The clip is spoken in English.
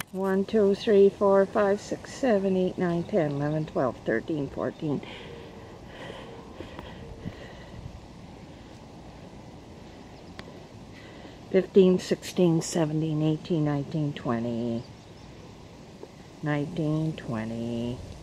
1, 2, 3, 4, 5, 6, 7, 8, 9, 10, 11, 12, 13, 14, 15, 16, 17, 18, 19, 20, 19, 20.